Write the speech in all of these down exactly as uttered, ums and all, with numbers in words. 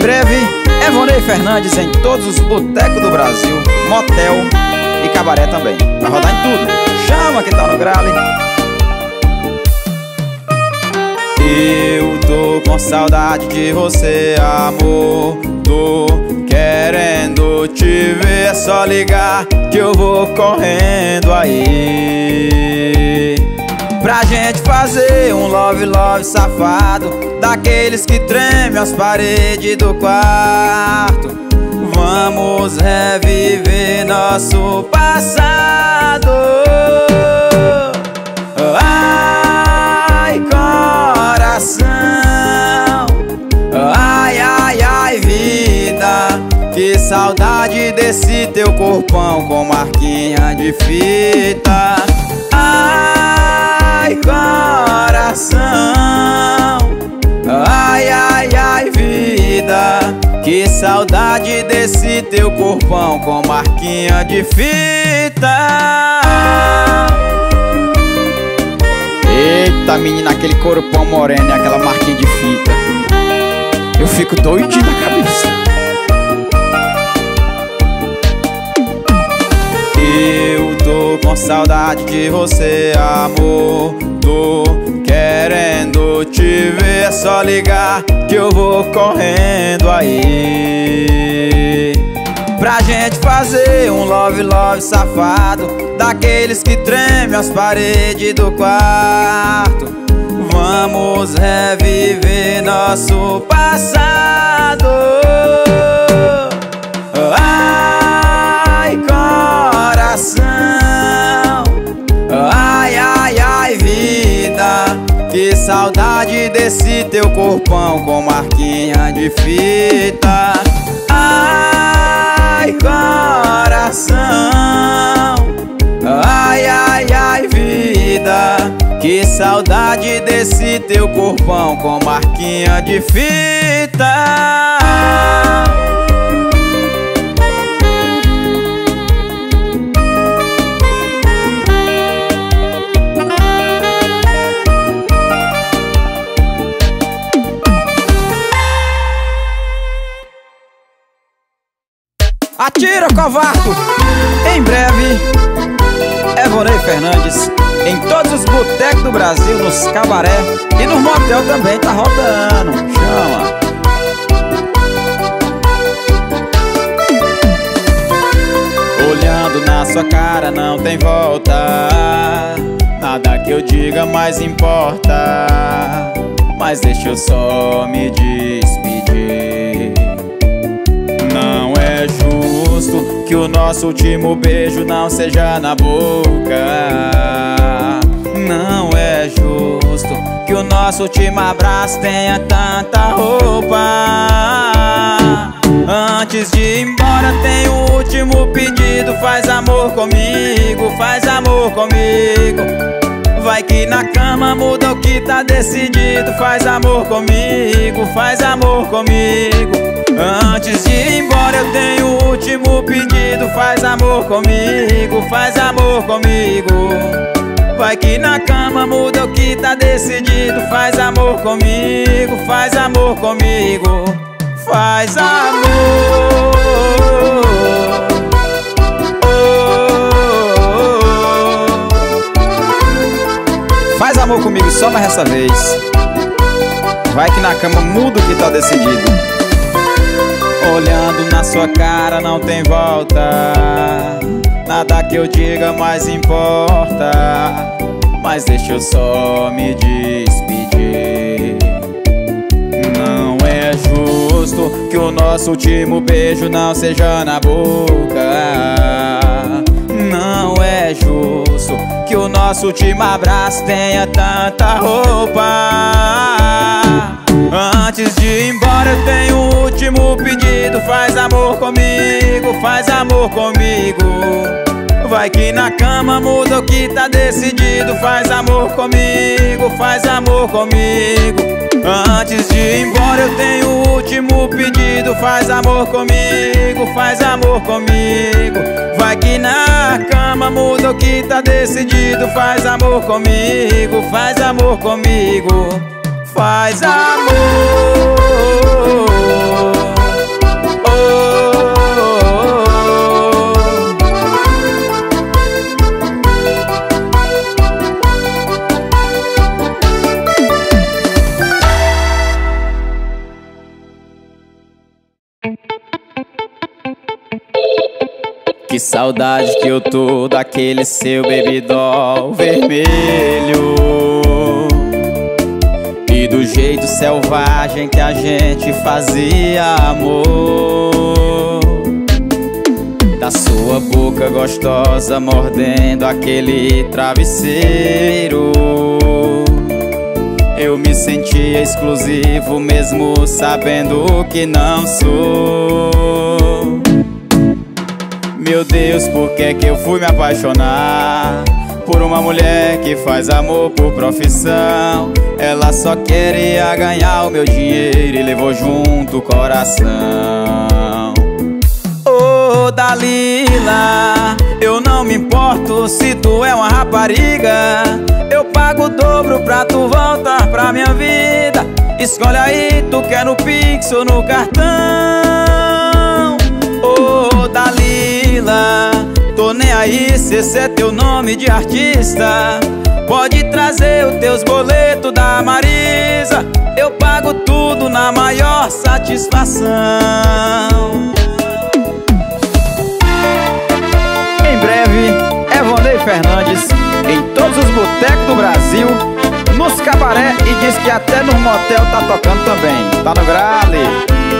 breve, Evonei Fernandes em todos os botecos do Brasil, motel e cabaré também. Vai rodar em tudo. Chama que tá no grale. Eu tô com saudade de você, amor. Tô querendo te ver, é só ligar que eu vou correndo aí, pra gente fazer um love, love safado, daqueles que tremem as paredes do quarto. Vamos reviver nosso passado. Ai, coração, ai, ai, ai, vida, que saudade desse teu corpão com marquinha de fita. Ai, coração, ai, ai, ai, vida, que saudade desse teu corpão com marquinha de fita. Eita, menina, aquele corpão moreno e aquela marquinha de fita, eu fico doidinho na cabeça. Eu tô com saudade de você, amor. Tô querendo te ver, é só ligar que eu vou correndo aí, pra gente fazer um love, love safado, daqueles que tremem as paredes do quarto. Vamos reviver nosso passado. Ai, coração, ai, ai, ai, vida, que saudade desse teu corpão com marquinha de fita. Ai, coração, ai, ai, ai, vida, que saudade desse teu corpão com marquinha de fita. Atira, covardo! Em breve, Evonei Fernandes em todos os botecos do Brasil, nos cabaré e nos motel também tá rodando. Chama! Olhando na sua cara não tem volta, nada que eu diga mais importa, mas deixa eu só me despedir. Não é justo que o nosso último beijo não seja na boca. Não é justo que o nosso último abraço tenha tanta roupa. Antes de ir embora tem o último pedido: faz amor comigo, faz amor comigo. Vai que na cama muda o que tá decidido. Faz amor comigo, faz amor comigo. Antes de ir embora eu tenho o último pedido: faz amor comigo, faz amor comigo. Vai que na cama muda o que tá decidido. Faz amor comigo, faz amor comigo. Faz amor. Faz amor comigo só mais essa vez. Vai que na cama muda o que tá decidido. Olhando na sua cara não tem volta, nada que eu diga mais importa, mas deixa eu só me despedir. Não é justo que o nosso último beijo não seja na boca. Não é justo que o nosso último abraço tenha tanta roupa. Antes de ir embora eu tenho o último pedido: faz amor comigo, faz amor comigo. Vai que na cama muda o que tá decidido. Faz amor comigo, faz amor comigo. Antes de ir embora eu tenho o último pedido: faz amor comigo, faz amor comigo. Vai que na cama muda o que tá decidido. Faz amor comigo, faz amor comigo. Faz amor. Que saudade que eu tô daquele seu baby doll vermelho e do jeito selvagem que a gente fazia amor. Da sua boca gostosa mordendo aquele travesseiro, eu me sentia exclusivo mesmo sabendo que não sou. Meu Deus, por que que eu fui me apaixonar por uma mulher que faz amor por profissão? Ela só queria ganhar o meu dinheiro e levou junto o coração. Ô Dalila, eu não me importo se tu é uma rapariga. Eu pago o dobro pra tu voltar pra minha vida. Escolhe aí, tu quer no Pix ou no cartão. Ô Dalila, tô nem aí se esse é teu nome de artista. Pode trazer os teus boletos da Marisa, eu pago tudo na maior satisfação. Em breve, Evandei Fernandes em todos os botecos do Brasil, nos cabaré, e diz que até no motel tá tocando também. Tá no grale.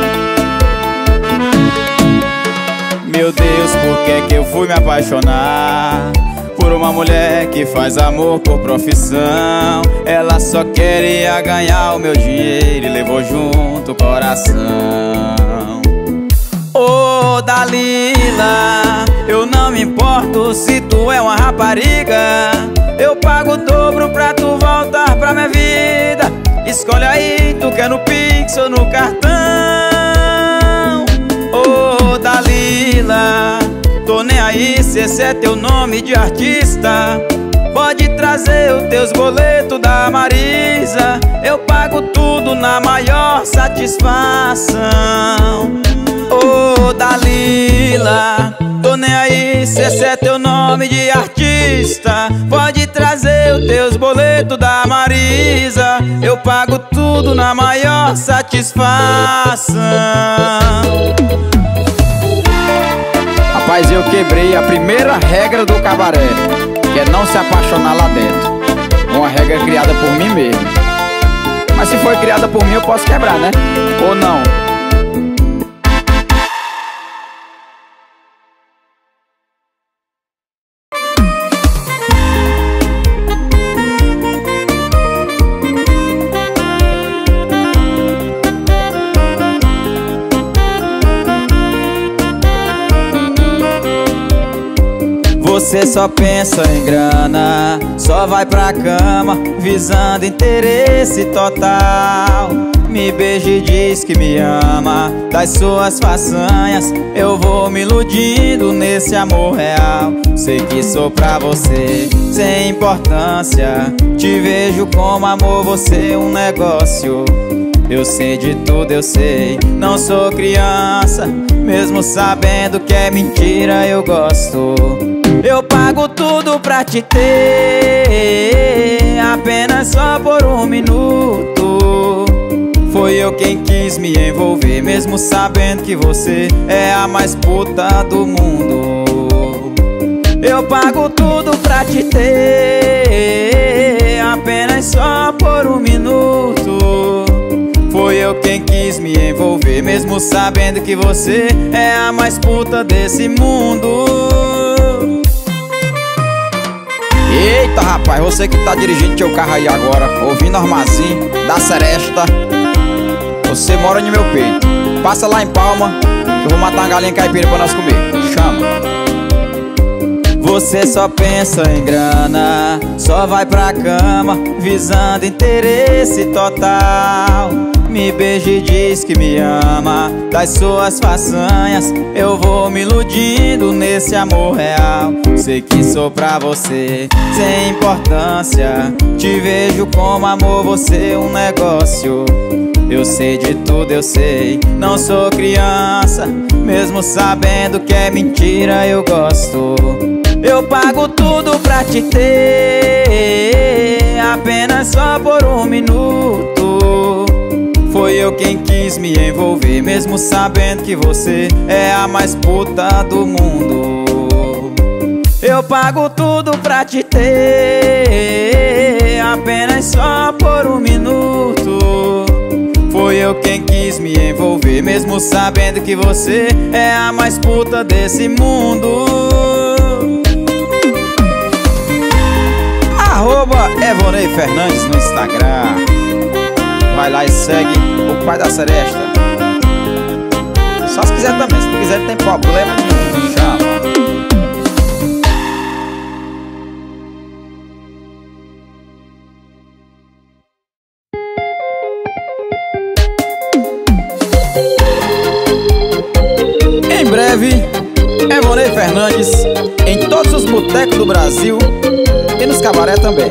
Meu Deus, por que que eu fui me apaixonar por uma mulher que faz amor por profissão? Ela só queria ganhar o meu dinheiro e levou junto o coração. Ô Dalila, eu não me importo se tu é uma rapariga. Eu pago o dobro pra tu voltar pra minha vida. Escolhe aí, tu quer no Pix ou no cartão. Ô Dalila, tô nem aí se esse é teu nome de artista. Pode trazer os teus boletos da Marisa, eu pago tudo na maior satisfação. Ô Dalila, tô nem aí se esse é teu nome de artista. Pode trazer os teus boletos da Marisa, eu pago tudo na maior satisfação. Rapaz, eu quebrei a primeira regra do cabaré, que é não se apaixonar lá dentro. Uma regra criada por mim mesmo. Mas se foi criada por mim, eu posso quebrar, né? Ou não? Você só pensa em grana, só vai pra cama visando interesse total. Me beija e diz que me ama, das suas façanhas eu vou me iludindo nesse amor real. Sei que sou pra você sem importância, te vejo como amor, você um negócio. Eu sei de tudo, eu sei, não sou criança, mesmo sabendo que é mentira eu gosto. Eu pago tudo pra te ter, apenas só por um minuto. Foi eu quem quis me envolver, mesmo sabendo que você é a mais puta do mundo. Eu pago tudo pra te ter, apenas só por um minuto. Foi eu quem quis me envolver, mesmo sabendo que você é a mais puta desse mundo. Eita rapaz, você que tá dirigindo teu carro aí agora, ouvindo Armazinho da Seresta, você mora no meu peito. Passa lá em Palma, que eu vou matar uma galinha caipira pra nós comer. Chama. Você só pensa em grana, só vai pra cama visando interesse total. Me beija e diz que me ama, das suas façanhas eu vou me iludindo nesse amor real. Sei que sou pra você sem importância, te vejo como amor, você um negócio. Eu sei de tudo, eu sei, não sou criança, mesmo sabendo que é mentira eu gosto. Eu pago tudo pra te ter, apenas só por um minuto. Foi eu quem quis me envolver, mesmo sabendo que você é a mais puta do mundo. Eu pago tudo pra te ter, apenas só por um minuto. Foi eu quem quis me envolver, mesmo sabendo que você é a mais puta desse mundo. Arroba Evonei Fernandes no Instagram. Vai lá e segue o pai da seresta. Só se quiser também, se não quiser não tem problema nenhum. Chama. Em breve, Evonei Fernandes em todos os botecos do Brasil e nos cabaré também.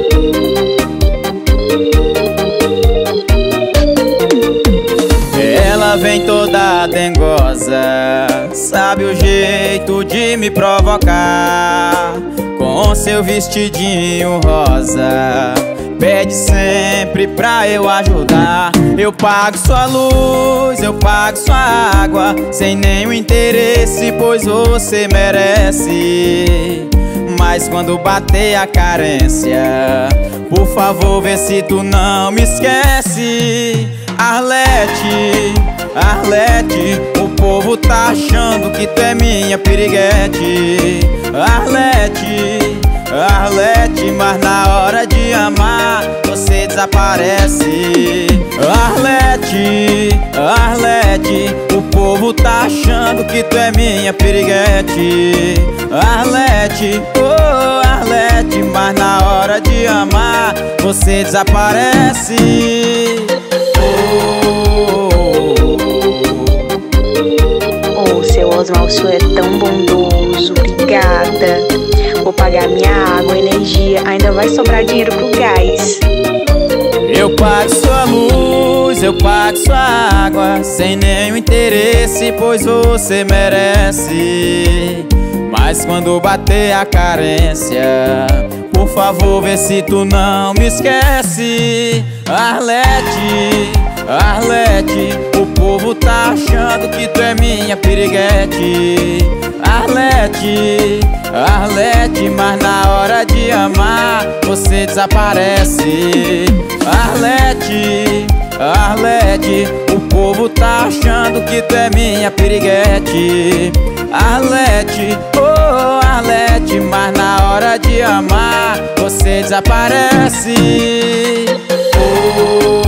Ela vem toda dengosa, sabe o jeito de me provocar. Com seu vestidinho rosa, pede sempre pra eu ajudar. Eu pago sua luz, eu pago sua água, sem nenhum interesse, pois você merece. Mas quando bater a carência, por favor vê se tu não me esquece. Arlete, Arlete, o povo tá achando que tu é minha piriguete. Arlete, Arlete, mas na hora de amar você desaparece. Arlete, Arlete, o povo tá achando que tu é minha piriguete. Arlete, oh Arlete, mas na hora de amar você desaparece. Oh, seu Osmar, o senhor é tão bondoso, obrigada. Vou pagar minha água, energia, ainda vai sobrar dinheiro pro gás. Eu pago sua luz, eu pago sua água, sem nenhum interesse, pois você merece. Mas quando bater a carência, por favor vê se tu não me esquece. Arlete, Arlete, o povo tá achando que tu é minha piriguete. Arlete, Arlete, mas na hora de amar você desaparece. Arlete, Arlete, o povo tá achando que tu é minha piriguete. Arlete, oh Arlete, mas na hora de amar você desaparece. Oh,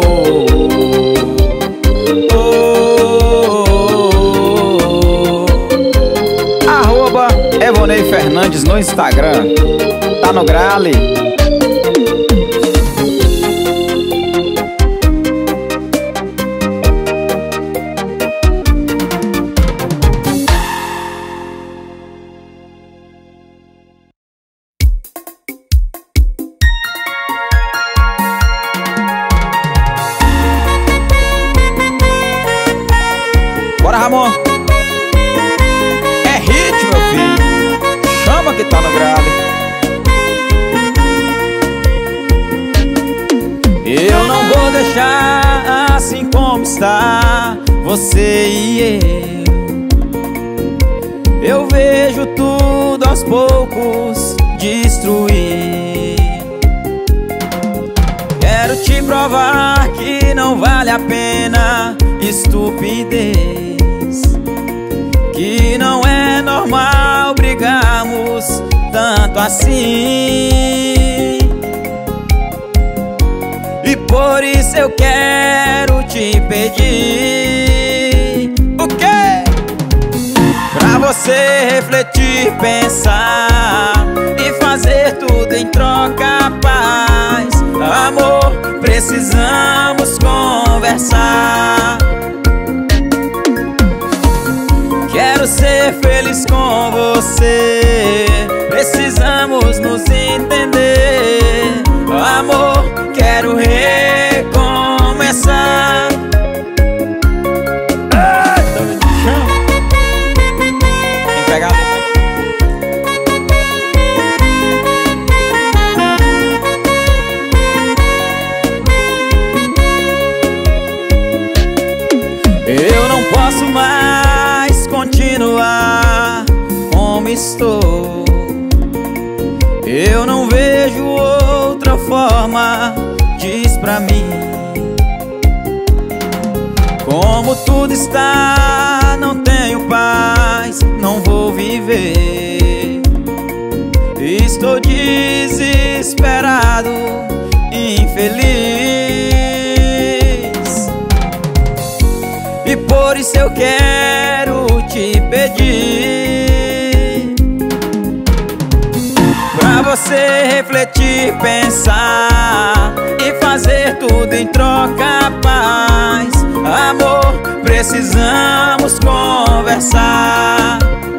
oh, oh, oh. Arroba Evonei Fernandes no Instagram. Tá no grale. Bora, Ramon! É hit, meu filho! Chama que tá no grave. Eu não vou deixar assim como está você e eu. Eu vejo tudo aos poucos destruir. Quero te provar que não vale a pena estupidez, que não é normal brigarmos tanto assim. E por isso eu quero te pedir o quê? Pra você refletir, pensar e fazer tudo em troca, paz. Amor, precisamos conversar. Quero ser feliz com você, precisamos nos entender. Amor, quero recomeçar. Eita, chama. Vem pegar, vem pegar. Eu não posso mais continuar como estou. Eu não vejo outra forma, diz pra mim. Como tudo está, não tenho paz, não vou viver. Estou desesperado, infeliz. E por isso eu quero te pedir pra você refletir, pensar e fazer tudo em troca, paz. Amor, precisamos conversar.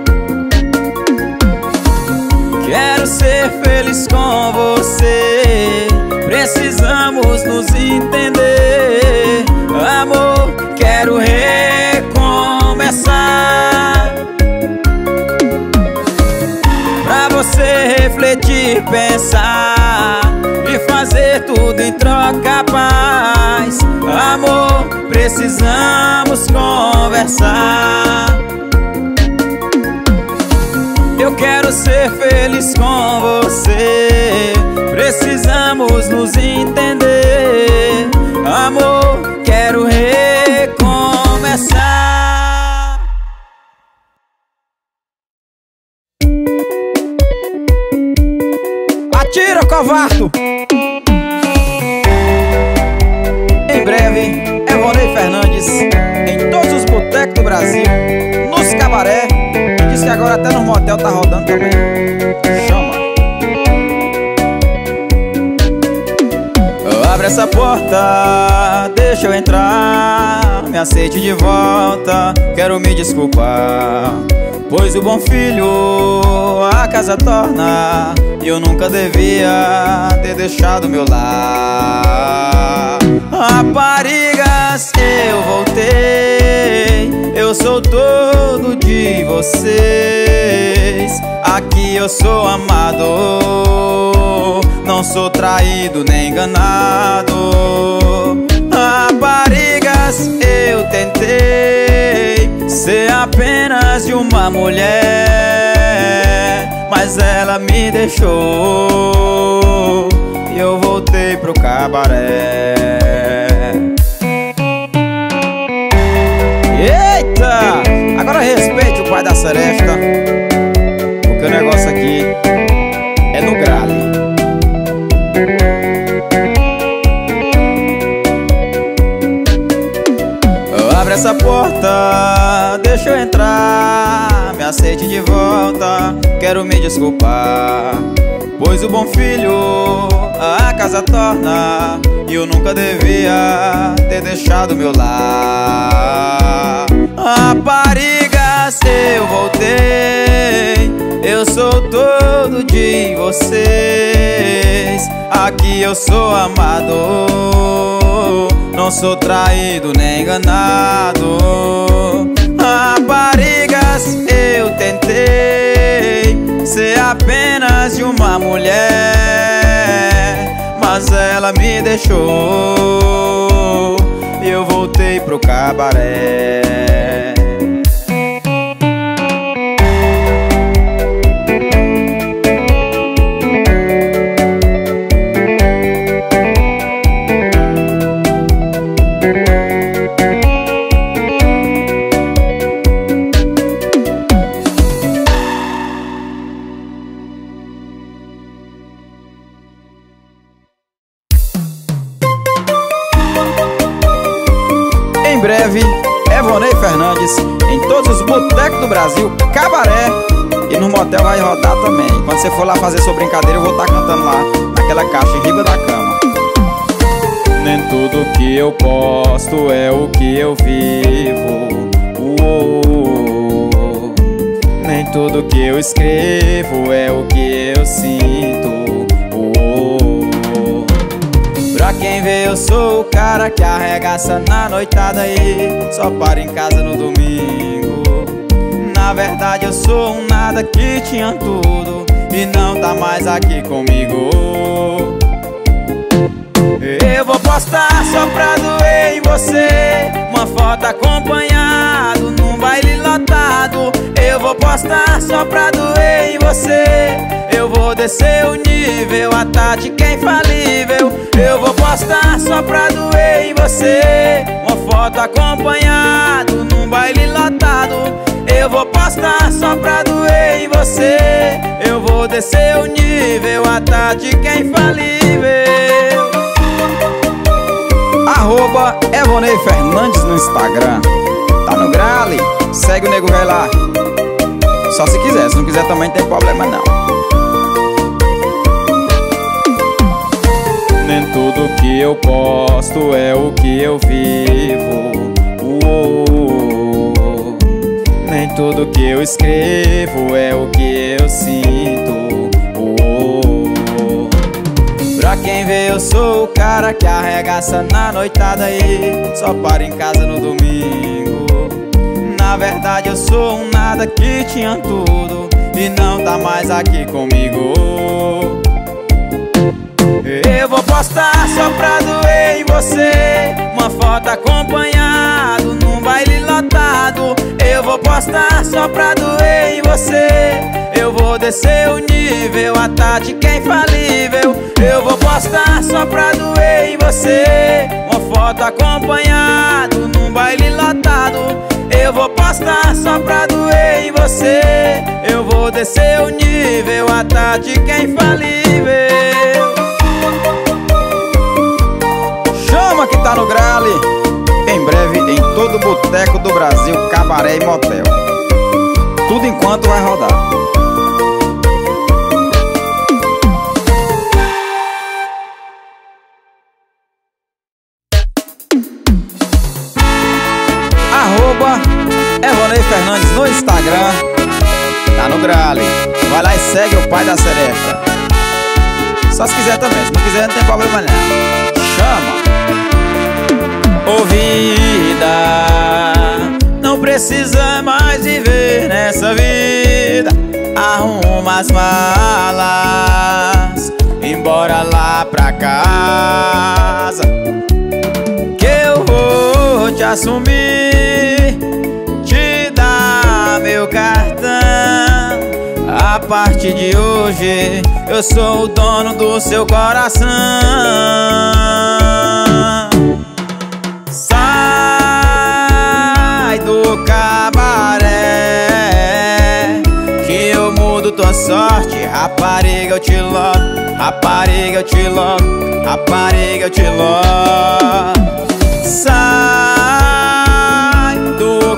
Quero ser feliz com você, precisamos nos entender. Amor, quero recomeçar. Pra você refletir, pensar e fazer tudo em troca, paz. Amor, precisamos conversar. Eu quero ser feliz com você, precisamos nos entender. Amor, quero recomeçar. Atira, covarde! Em breve, Evonei Fernandes em todos os botecos do Brasil, nos cabaré. Diz que agora até no motel tá rodando também. Chama. Abre essa porta, deixa eu entrar. Me aceite de volta, quero me desculpar. Pois o bom filho a casa torna, e eu nunca devia ter deixado meu lar. Raparigas, eu voltei, eu sou todo de vocês. Aqui eu sou amado, não sou traído nem enganado. Raparigas, eu tentei ser apenas de uma mulher, mas ela me deixou e eu voltei pro cabaré. Eita! Agora respeite o pai da seresta, porque o negócio aqui é no grale. Abre essa porta, deixa eu entrar. Me aceite de volta, quero me desculpar. Pois o bom filho a casa torna, e eu nunca devia ter deixado meu lar. Raparigas, eu voltei, eu sou todo de vocês. Aqui eu sou amado, não sou traído nem enganado. Raparigas, eu tentei ser apenas de uma mulher, mas ela me deixou e eu voltei pro cabaré. Em breve, Evonei Fernandes em todos os botecos do Brasil, cabaré, e no motel vai rodar também. Quando você for lá fazer sua brincadeira, eu vou estar cantando lá naquela caixa em riba da cama. Nem tudo que eu posto é o que eu vivo. Uou. Nem tudo que eu escrevo é o que eu sinto. Uou. Pra quem vê eu sou o cara que arregaça na noitada aí, só para em casa no domingo. Na verdade eu sou um nada que tinha tudo e não tá mais aqui comigo. Eu vou postar só pra doer em você, uma foto acompanhado num baile lotado. Eu vou postar só pra doer em você, eu vou descer o nível, a tática é infalível. Eu vou postar só pra doer em você, uma foto acompanhado num baile lotado. Eu vou postar só pra doer em você, eu vou descer o nível, a tática é infalível. Arroba Evonei Fernandes no Instagram. Tá no grale, segue o nego velho lá. Só se quiser, se não quiser também não tem problema não. Nem tudo que eu posto é o que eu vivo. Uou. Nem tudo que eu escrevo é o que eu sinto. Uou. Pra quem vê eu sou o cara que arregaça na noitada e só para em casa no domingo. Na verdade eu sou um nada que tinha tudo e não tá mais aqui comigo. Eu vou postar só pra doer em você, uma foto acompanhado num baile lotado. Eu vou postar só pra doer em você, eu vou descer o nível, a tática é infalível. Eu vou postar só pra doer em você, uma foto acompanhado num baile lotado. Eu vou postar só pra doer em você, eu vou descer o nível, a tática é infalível. Chama que tá no grale. Em breve em todo boteco do Brasil, cabaré e motel. Tudo enquanto vai rodar. Arroba Evonei Fernandes no Instagram. Tá no grale. Vai lá e segue o pai da seresta. Só se quiser também, se não quiser não tem problema não. Chama. Ô vida, não precisa mais viver nessa vida. Arruma as malas, embora lá pra casa, que eu vou te assumir, te dar meu cartão. A partir de hoje eu sou o dono do seu coração. Sai do cabaré, que eu mudo tua sorte. Rapariga eu te logo, rapariga eu te logo, rapariga eu te logo. Sai do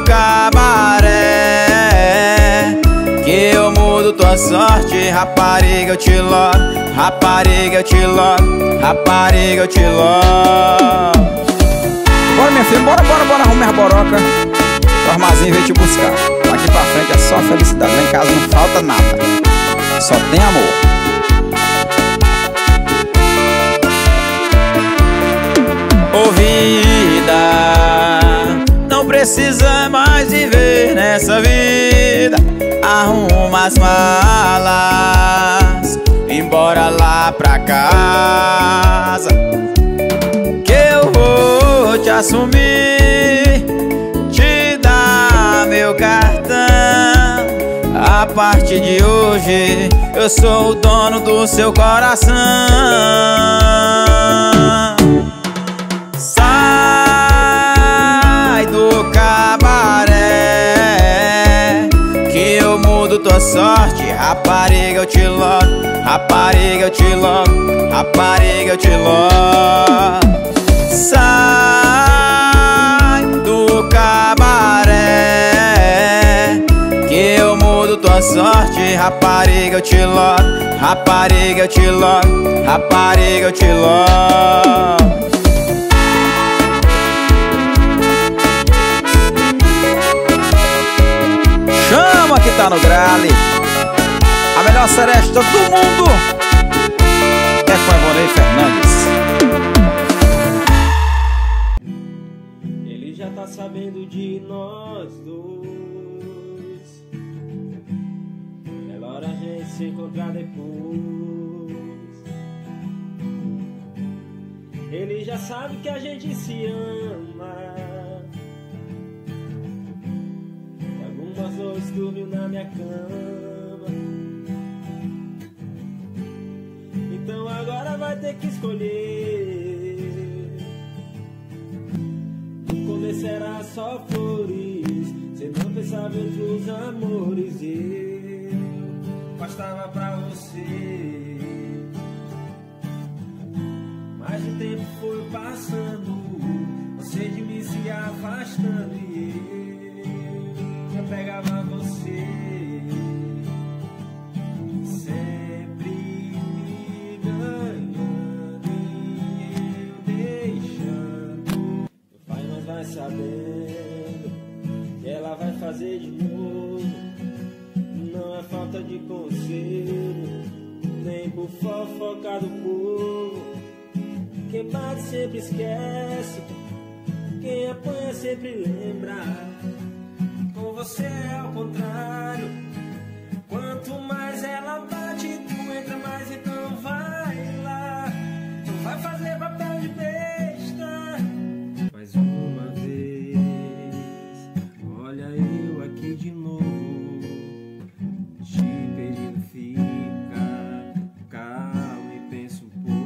cabaré, que eu mudo tua sorte. Rapariga eu te logo, rapariga eu te logo, rapariga eu te logo. Bora minha filha, bora, bora, bora, arruma a boroca. O armazinho veio te buscar. Daqui pra frente é só felicidade. Lá em casa não falta nada, só tem amor. Ô vida, não precisa mais viver nessa vida. Arruma as malas, embora lá pra casa, que eu vou te assumir, te dar meu cartão. A partir de hoje eu sou o dono do seu coração. Sai do cabaré, que eu mudo tua sorte. Rapariga eu te logo, rapariga eu te logo, rapariga eu te logo. Sai do cabaré, que eu mudo tua sorte. Rapariga eu te logo, rapariga eu te logo, rapariga eu te logo. Chama que tá no grale. A melhor seresta do mundo é com Evonei Fernandes. Ele já tá sabendo de nós dois. Melhor a gente se encontrar depois. Ele já sabe que a gente se ama. E algumas noites dormiu na minha cama. Então agora vai ter que escolher. No começo era só flores, cê não pensava em outros amores. E eu bastava pra você. Mas o tempo foi passando, você de mim se afastando, e eu, eu pegava você, sempre me ganhando e eu deixando. Meu pai não vai sabendo que ela vai fazer de novo. Não é falta de conselho, nem por fofocar do povo. Quem bate sempre esquece, quem apanha sempre lembra. Com você é ao contrário, quanto mais ela bate, tu entra mais, então vai lá. Tu vai fazer papel de besta. Mais uma vez, olha eu aqui de novo, te pedindo fica calma e pensa um pouco.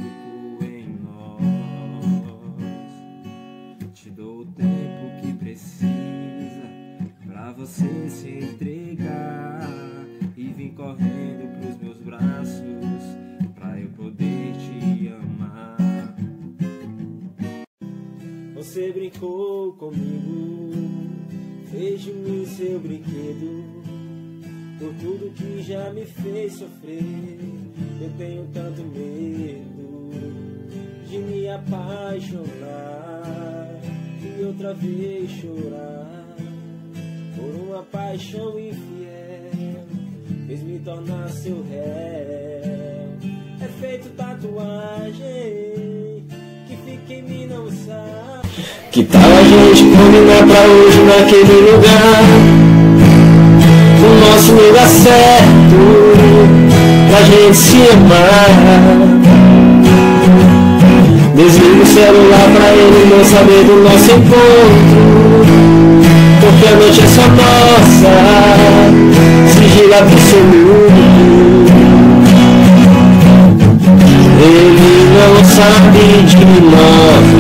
Dou o tempo que precisa pra você se entregar e vir correndo pros meus braços pra eu poder te amar. Você brincou comigo, fez de mim seu brinquedo. Por tudo que já me fez sofrer, eu tenho tanto medo de me apaixonar e outra vez chorar por uma paixão infiel, fez me tornar seu réu. É feito tatuagem que fica em mim, não sabe. Que tal a gente combinar pra hoje naquele lugar? O nosso lugar certo pra gente se amar. Desliga o celular pra ele não saber do nosso encontro, porque a noite é só nossa, sigilo absoluto. Ele não sabe de nós